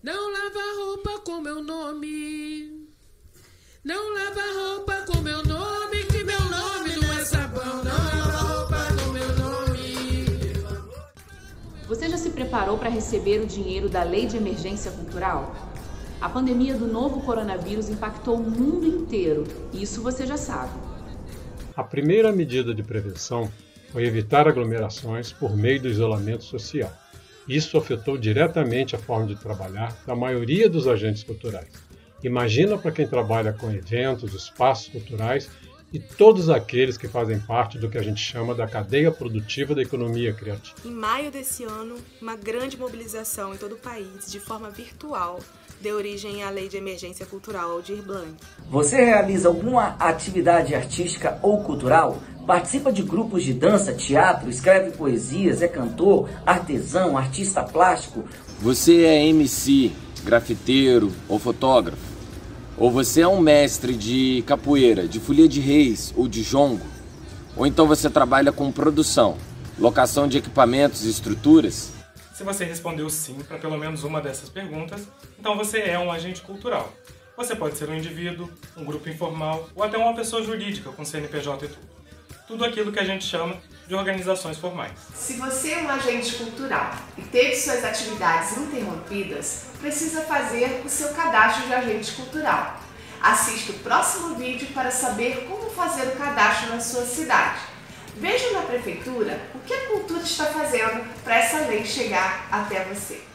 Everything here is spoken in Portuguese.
Não lava roupa com meu nome. Não lava roupa com meu nome, que meu nome não é sabão. Não lava roupa com meu nome. Você já se preparou para receber o dinheiro da Lei de Emergência Cultural? A pandemia do novo coronavírus impactou o mundo inteiro, isso você já sabe. A primeira medida de prevenção foi evitar aglomerações por meio do isolamento social. Isso afetou diretamente a forma de trabalhar da maioria dos agentes culturais. Imagina para quem trabalha com eventos, espaços culturais e todos aqueles que fazem parte do que a gente chama da cadeia produtiva da economia criativa. Em maio desse ano, uma grande mobilização em todo o país, de forma virtual, deu origem à Lei de Emergência Cultural Aldir Blanc. Você realiza alguma atividade artística ou cultural? Participa de grupos de dança, teatro, escreve poesias, é cantor, artesão, artista plástico? Você é MC, grafiteiro ou fotógrafo? Ou você é um mestre de capoeira, de folia de reis ou de jongo? Ou então você trabalha com produção, locação de equipamentos e estruturas? Se você respondeu sim para pelo menos uma dessas perguntas, então você é um agente cultural. Você pode ser um indivíduo, um grupo informal ou até uma pessoa jurídica com CNPJ e tudo. Tudo aquilo que a gente chama de organizações formais. Se você é um agente cultural e teve suas atividades interrompidas, precisa fazer o seu cadastro de agente cultural. Assista o próximo vídeo para saber como fazer o cadastro na sua cidade. Veja na prefeitura o que a cultura está fazendo para essa lei chegar até você.